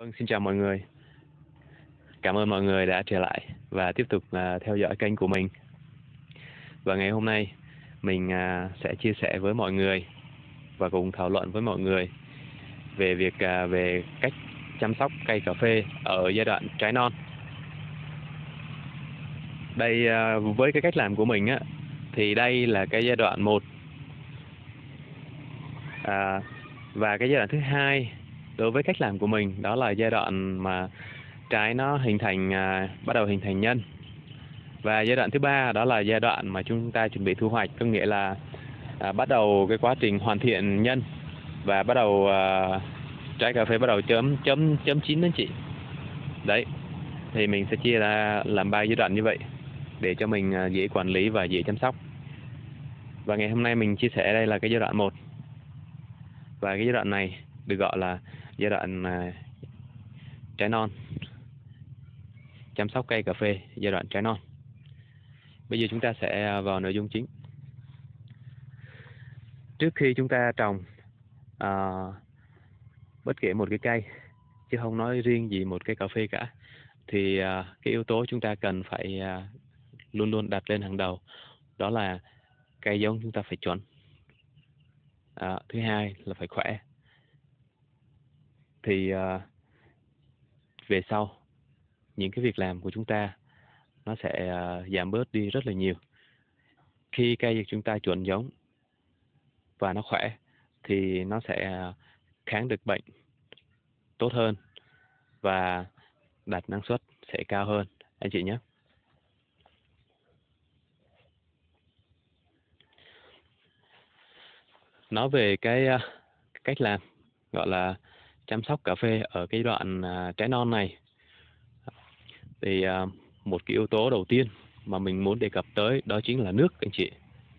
Vâng, xin chào mọi người. Cảm ơn mọi người đã trở lại và tiếp tục theo dõi kênh của mình. Và ngày hôm nay mình sẽ chia sẻ với mọi người và cùng thảo luận với mọi người về về cách chăm sóc cây cà phê ở giai đoạn trái non. Đây với cái cách làm của mình á thì đây là cái giai đoạn 1. Và cái giai đoạn thứ hai đối với cách làm của mình đó là giai đoạn mà trái nó hình thành bắt đầu hình thành nhân. Và giai đoạn thứ ba đó là giai đoạn mà chúng ta chuẩn bị thu hoạch, có nghĩa là bắt đầu cái quá trình hoàn thiện nhân và bắt đầu trái cà phê bắt đầu chấm chín đến chị. Đấy, thì mình sẽ chia ra làm 3 giai đoạn như vậy để cho mình dễ quản lý và dễ chăm sóc. Và ngày hôm nay mình chia sẻ đây là cái giai đoạn 1. Và cái giai đoạn này được gọi là giai đoạn trái non. Chăm sóc cây cà phê giai đoạn trái non. Bây giờ chúng ta sẽ vào nội dung chính. Trước khi chúng ta trồng bất kể một cái cây, chứ không nói riêng gì một cây cà phê cả, thì cái yếu tố chúng ta cần phải luôn luôn đặt lên hàng đầu đó là cây giống chúng ta phải chuẩn. Thứ hai là phải khỏe. Thì về sau những cái việc làm của chúng ta nó sẽ giảm bớt đi rất là nhiều. Khi cây chúng ta chuẩn giống và nó khỏe thì nó sẽ kháng được bệnh tốt hơn và đạt năng suất sẽ cao hơn anh chị nhé. Nói về cái cách làm gọi là chăm sóc cà phê ở cái đoạn trái non này, thì một cái yếu tố đầu tiên mà mình muốn đề cập tới đó chính là nước anh chị.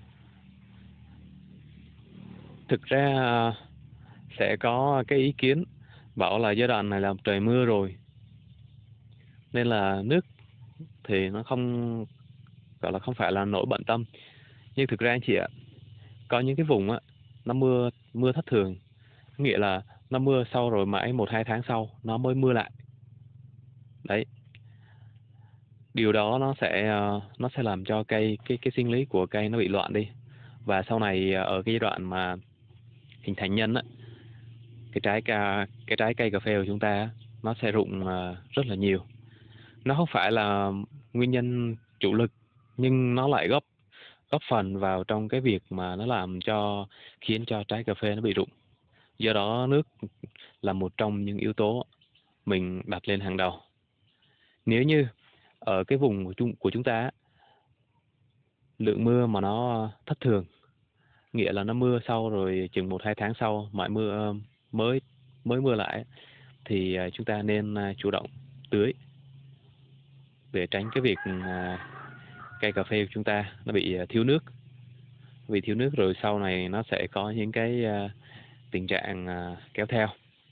Thực ra sẽ có cái ý kiến bảo là giai đoạn này là trời mưa rồi nên là nước thì nó không gọi là không phải là nỗi bận tâm. Nhưng thực ra anh chị ạ, có những cái vùng á nó mưa thất thường, nghĩa là nó mưa sau rồi mãi 1-2 tháng sau nó mới mưa lại. Đấy, điều đó nó sẽ làm cho cái sinh lý của cây nó bị loạn đi. Và sau này ở cái giai đoạn mà hình thành nhân á, cái trái cây cà phê của chúng ta á, nó sẽ rụng rất là nhiều. Nó không phải là nguyên nhân chủ lực nhưng nó lại góp phần vào trong cái việc mà nó khiến cho trái cà phê nó bị rụng. Do đó nước là một trong những yếu tố mình đặt lên hàng đầu. Nếu như ở cái vùng của chúng ta lượng mưa mà nó thất thường, nghĩa là nó mưa sau rồi chừng 1-2 tháng sau mãi mưa mới mới mưa lại, thì chúng ta nên chủ động tưới để tránh cái việc cây cà phê của chúng ta nó bị thiếu nước. Vì thiếu nước rồi sau này nó sẽ có những cái tình trạng kéo theo.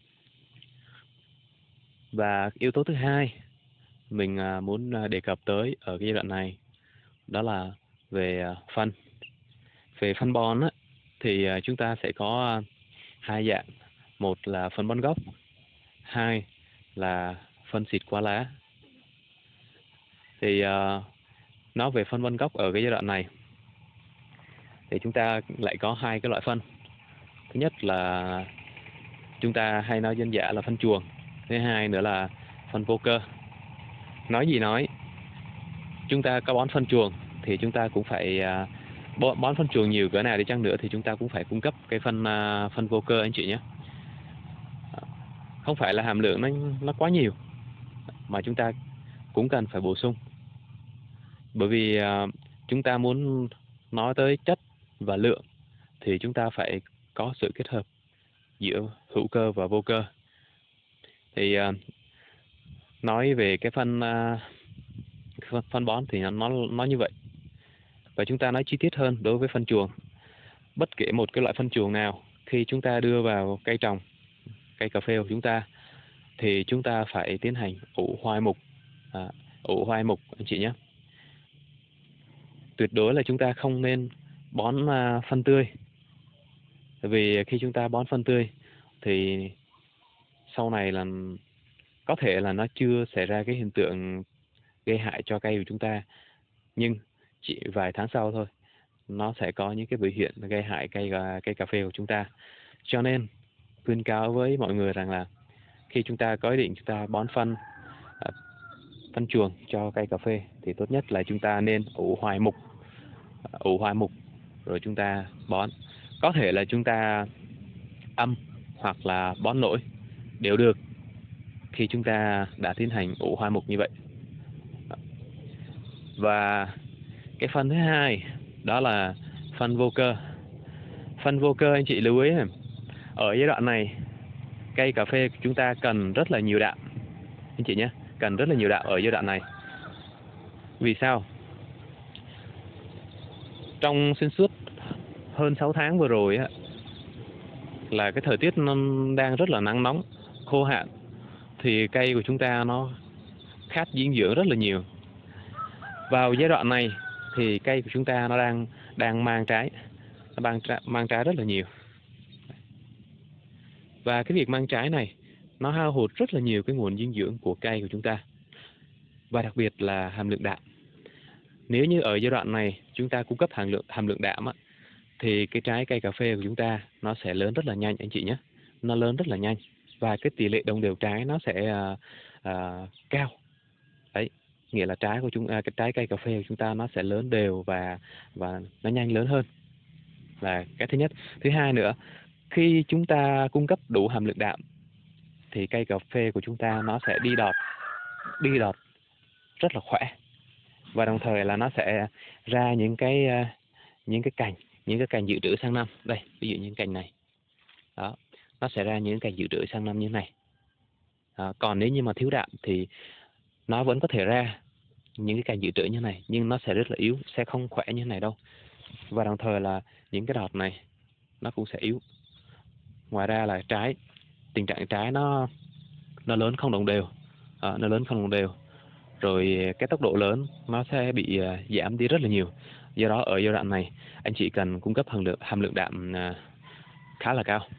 Và yếu tố thứ hai mình muốn đề cập tới ở cái giai đoạn này đó là về phân. Về phân bón á, thì chúng ta sẽ có hai dạng. Một là phân bón gốc, hai là phân xịt qua lá. Thì nói về phân bón gốc ở cái giai đoạn này thì chúng ta lại có hai cái loại phân. Thứ nhất là chúng ta hay nói dân dã là phân chuồng, thứ hai nữa là phân vô cơ. Nói gì nói, chúng ta có bón phân chuồng thì chúng ta cũng phải bón phân chuồng nhiều cỡ nào đi chăng nữa thì chúng ta cũng phải cung cấp cái phân vô cơ anh chị nhé. Không phải là hàm lượng nó quá nhiều mà chúng ta cũng cần phải bổ sung. Bởi vì chúng ta muốn nói tới chất và lượng thì chúng ta phải có sự kết hợp giữa hữu cơ và vô cơ. Thì nói về cái phân bón thì nó như vậy. Và chúng ta nói chi tiết hơn đối với phân chuồng. Bất kể một cái loại phân chuồng nào khi chúng ta đưa vào cây trồng, cây cà phê của chúng ta thì chúng ta phải tiến hành ủ hoai mục anh chị nhé. Tuyệt đối là chúng ta không nên bón phân tươi. Vì khi chúng ta bón phân tươi thì sau này là có thể là nó chưa xảy ra cái hiện tượng gây hại cho cây của chúng ta, nhưng chỉ vài tháng sau thôi nó sẽ có những cái biểu hiện gây hại cây cà phê của chúng ta. Cho nên khuyên cáo với mọi người rằng là khi chúng ta có ý định chúng ta bón phân phân chuồng cho cây cà phê thì tốt nhất là chúng ta nên ủ hoai mục rồi chúng ta bón. Có thể là chúng ta âm hoặc là bón lỗi đều được khi chúng ta đã tiến hành ủ hoai mục như vậy. Và cái phân thứ hai đó là phân vô cơ. Phân vô cơ anh chị lưu ý ở giai đoạn này cây cà phê của chúng ta cần rất là nhiều đạm anh chị nhé, cần rất là nhiều đạm ở giai đoạn này. Vì sao? Trong xuyên suốt hơn 6 tháng vừa rồi á, là cái thời tiết nó đang rất là nắng nóng, khô hạn, thì cây của chúng ta nó khát dinh dưỡng rất là nhiều. Vào giai đoạn này thì cây của chúng ta nó đang mang trái, mang trái rất là nhiều. Và cái việc mang trái này nó hao hụt rất là nhiều cái nguồn dinh dưỡng của cây của chúng ta, và đặc biệt là hàm lượng đạm. Nếu như ở giai đoạn này chúng ta cung cấp hàm lượng đạm á, thì cái trái cây cà phê của chúng ta nó sẽ lớn rất là nhanh anh chị nhé, nó lớn rất là nhanh, và cái tỷ lệ đồng đều trái nó sẽ cao. Đấy, nghĩa là cái trái cây cà phê của chúng ta nó sẽ lớn đều và nó nhanh lớn hơn, là cái thứ nhất. Thứ hai nữa, khi chúng ta cung cấp đủ hàm lượng đạm thì cây cà phê của chúng ta nó sẽ đi đọt rất là khỏe, và đồng thời là nó sẽ ra những cái cành dự trữ sang năm. Đây, ví dụ những cành này đó, nó sẽ ra những cành dự trữ sang năm như thế này đó. Còn nếu như mà thiếu đạm thì nó vẫn có thể ra những cái cành dự trữ như này, nhưng nó sẽ rất là yếu, sẽ không khỏe như thế này đâu. Và đồng thời là những cái đọt này nó cũng sẽ yếu. Ngoài ra là tình trạng trái nó lớn không đồng đều, nó lớn không đồng đều, rồi cái tốc độ lớn nó sẽ bị giảm đi rất là nhiều. Do đó ở giai đoạn này anh chị cần cung cấp hàm lượng đạm khá là cao.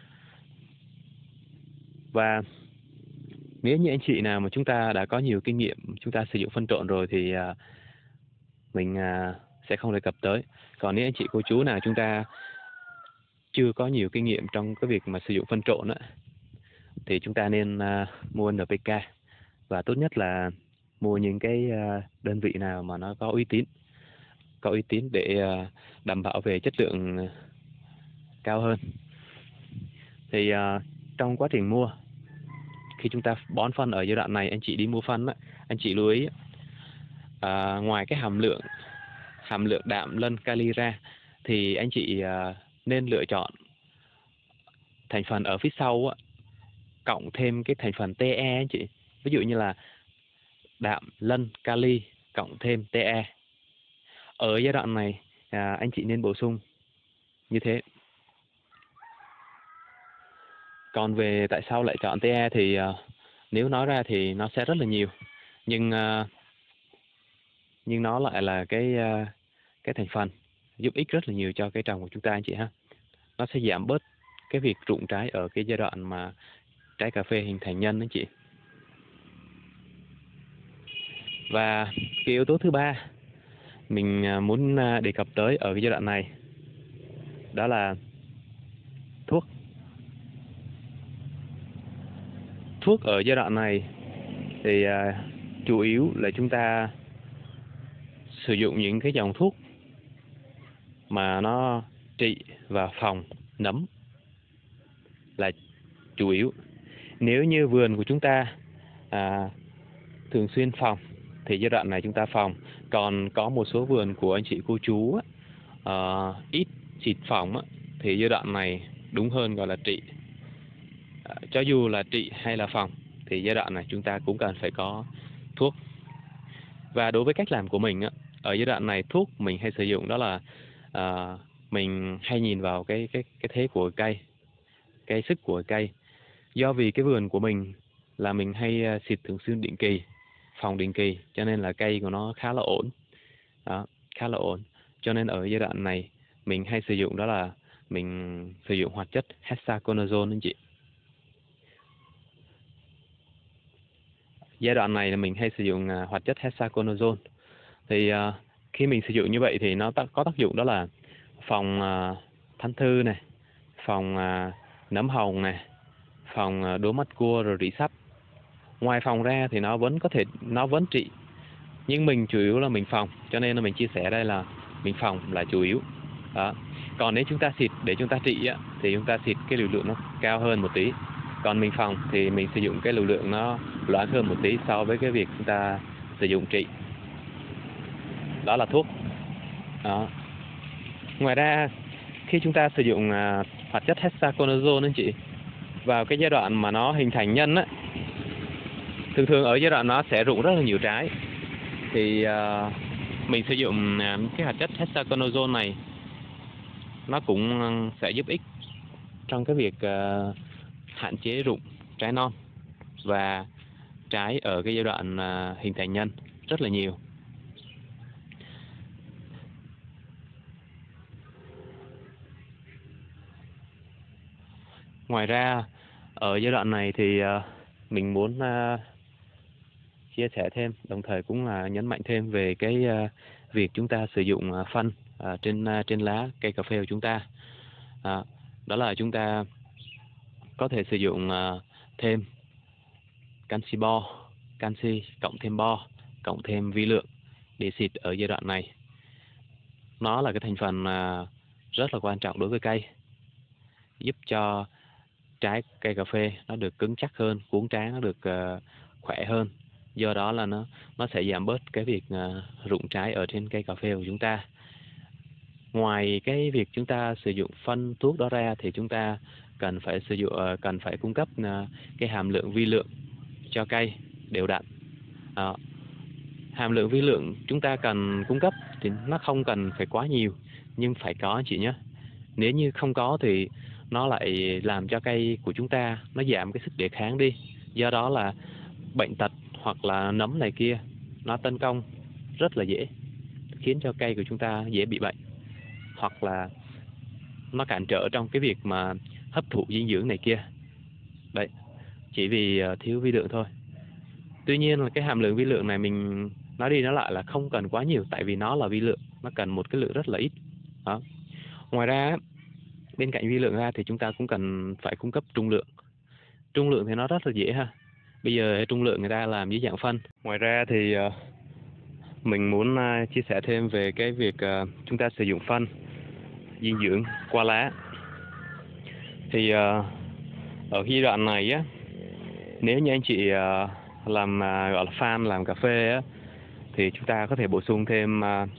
Và nếu như anh chị nào mà chúng ta đã có nhiều kinh nghiệm chúng ta sử dụng phân trộn rồi thì mình sẽ không đề cập tới. Còn nếu anh chị cô chú nào chúng ta chưa có nhiều kinh nghiệm trong cái việc mà sử dụng phân trộn á, thì chúng ta nên mua NPK, và tốt nhất là mua những cái đơn vị nào mà nó có uy tín để đảm bảo về chất lượng cao hơn. Thì trong quá trình mua, khi chúng ta bón phân ở giai đoạn này, anh chị đi mua phân á, anh chị lưu ý ngoài cái hàm lượng đạm, lân, kali ra thì anh chị nên lựa chọn thành phần ở phía sau á, cộng thêm cái thành phần TE anh chị. Ví dụ như là đạm, lân, kali cộng thêm TE. Ở giai đoạn này anh chị nên bổ sung như thế. Còn về tại sao lại chọn TE thì nếu nói ra thì nó sẽ rất là nhiều, nhưng nó lại là cái thành phần giúp ích rất là nhiều cho cây trồng của chúng ta anh chị ha. Nó sẽ giảm bớt cái việc rụng trái ở cái giai đoạn mà trái cà phê hình thành nhân anh chị. Và cái yếu tố thứ ba mình muốn đề cập tới ở cái giai đoạn này đó là thuốc. Thuốc ở giai đoạn này thì chủ yếu là chúng ta sử dụng những cái dòng thuốc mà nó trị và phòng nấm là chủ yếu. Nếu như vườn của chúng ta thường xuyên phòng thì giai đoạn này chúng ta phòng. Còn có một số vườn của anh chị cô chú ít xịt phòng thì giai đoạn này đúng hơn gọi là trị. Cho dù là trị hay là phòng thì giai đoạn này chúng ta cũng cần phải có thuốc. Và đối với cách làm của mình ở giai đoạn này, thuốc mình hay sử dụng đó là mình hay nhìn vào cái thế của cây, cái sức của cây. Do vì cái vườn của mình là mình hay xịt thường xuyên định kỳ, phòng định kỳ, cho nên là cây của nó khá là ổn đó, khá là ổn. Cho nên ở giai đoạn này mình hay sử dụng đó là mình sử dụng hoạt chất hexaconazole anh chị. giai đoạn này là mình hay sử dụng hoạt chất hexaconazole. Thì khi mình sử dụng như vậy thì nó có tác dụng đó là phòng thăn thư này, phòng nấm hồng này, phòng đốm mắt cua rồi rỉ sắp. Ngoài phòng ra thì nó vẫn trị, nhưng mình chủ yếu là mình phòng, cho nên là mình chia sẻ đây là mình phòng là chủ yếu đó. Còn nếu chúng ta xịt để chúng ta trị á, thì chúng ta xịt cái liều lượng nó cao hơn một tí, còn mình phòng thì mình sử dụng cái liều lượng nó loãng hơn một tí so với cái việc chúng ta sử dụng trị. Đó là thuốc đó. Ngoài ra khi chúng ta sử dụng hoạt chất hexaconazole anh chị, vào cái giai đoạn mà nó hình thành nhân á, thường ở giai đoạn nó sẽ rụng rất là nhiều trái, thì mình sử dụng cái hoạt chất hexaconazole này, nó cũng sẽ giúp ích trong cái việc hạn chế rụng trái non và trái ở cái giai đoạn hình thành nhân rất là nhiều. Ngoài ra ở giai đoạn này thì mình muốn chia sẻ thêm, đồng thời cũng là nhấn mạnh thêm về cái việc chúng ta sử dụng phân trên lá cây cà phê của chúng ta. Đó là chúng ta có thể sử dụng thêm canxi bo, canxi cộng thêm bo cộng thêm vi lượng để xịt ở giai đoạn này. Nó là cái thành phần rất là quan trọng đối với cây, giúp cho trái cây cà phê nó được cứng chắc hơn, cuống trái nó được khỏe hơn. Do đó là nó sẽ giảm bớt cái việc rụng trái ở trên cây cà phê của chúng ta. Ngoài cái việc chúng ta sử dụng phân thuốc đó ra thì chúng ta cần phải cung cấp cái hàm lượng vi lượng cho cây đều đặn. Hàm lượng vi lượng chúng ta cần cung cấp thì nó không cần phải quá nhiều, nhưng phải có anh chị nhé. Nếu như không có thì nó lại làm cho cây của chúng ta nó giảm cái sức đề kháng đi. Do đó là bệnh tật hoặc là nấm này kia nó tấn công rất là dễ, khiến cho cây của chúng ta dễ bị bệnh, hoặc là nó cản trở trong cái việc mà hấp thụ dinh dưỡng này kia. Đấy, chỉ vì thiếu vi lượng thôi. Tuy nhiên là cái hàm lượng vi lượng này mình nói đi nói lại là không cần quá nhiều, tại vì nó là vi lượng, nó cần một cái lượng rất là ít đó. Ngoài ra bên cạnh vi lượng ra thì chúng ta cũng cần phải cung cấp trung lượng. Trung lượng thì nó rất là dễ ha. Bây giờ trung lượng người ta làm dưới dạng phân. Ngoài ra thì mình muốn chia sẻ thêm về cái việc chúng ta sử dụng phân dinh dưỡng qua lá. Thì ở giai đoạn này á, nếu như anh chị làm gọi là fan làm cà phê á, thì chúng ta có thể bổ sung thêm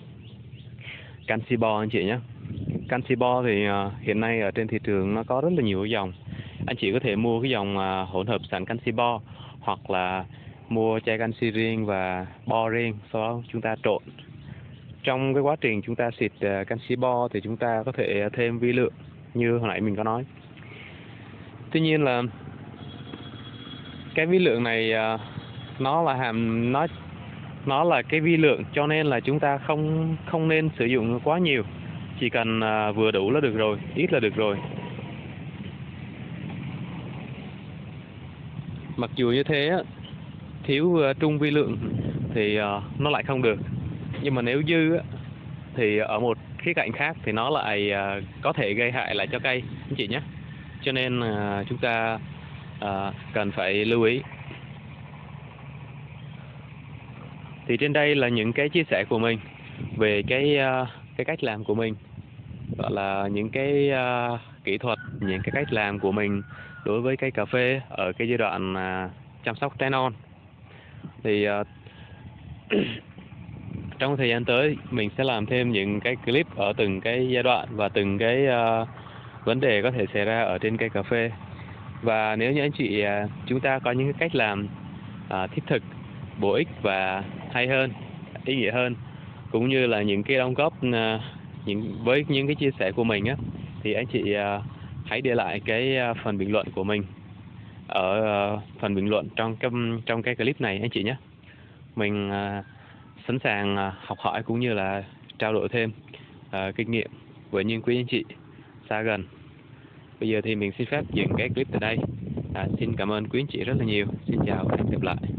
canxi bo anh chị nhé. Canxi bo thì hiện nay ở trên thị trường nó có rất là nhiều dòng. Anh chị có thể mua cái dòng hỗn hợp sẵn canxi bo, hoặc là mua chai canxi riêng và bo riêng, sau đó chúng ta trộn. Trong cái quá trình chúng ta xịt canxi bo thì chúng ta có thể thêm vi lượng như hồi nãy mình có nói. Tuy nhiên là cái vi lượng này nó là cái vi lượng, cho nên là chúng ta không nên sử dụng quá nhiều, chỉ cần vừa đủ là được rồi, ít là được rồi. Mặc dù như thế thiếu trung vi lượng thì nó lại không được, nhưng mà nếu dư thì ở một khía cạnh khác thì nó lại có thể gây hại lại cho cây anh chị nhé. Cho nên chúng ta cần phải lưu ý. Thì trên đây là những cái chia sẻ của mình về cái cách làm của mình, gọi là những cái kỹ thuật, những cái cách làm của mình đối với cây cà phê ở cái giai đoạn chăm sóc trái non. Thì trong thời gian tới mình sẽ làm thêm những cái clip ở từng cái giai đoạn và từng cái vấn đề có thể xảy ra ở trên cây cà phê. Và nếu như anh chị chúng ta có những cái cách làm thiết thực, bổ ích và hay hơn, ý nghĩa hơn, cũng như là những cái đóng góp với những cái chia sẻ của mình á, thì anh chị hãy để lại cái phần bình luận của mình ở phần bình luận trong cái clip này anh chị nhé. Mình sẵn sàng học hỏi cũng như là trao đổi thêm kinh nghiệm với những quý anh chị xa gần. Bây giờ thì mình xin phép dừng cái clip tại đây. Xin cảm ơn quý anh chị rất là nhiều. Xin chào và hẹn gặp lại.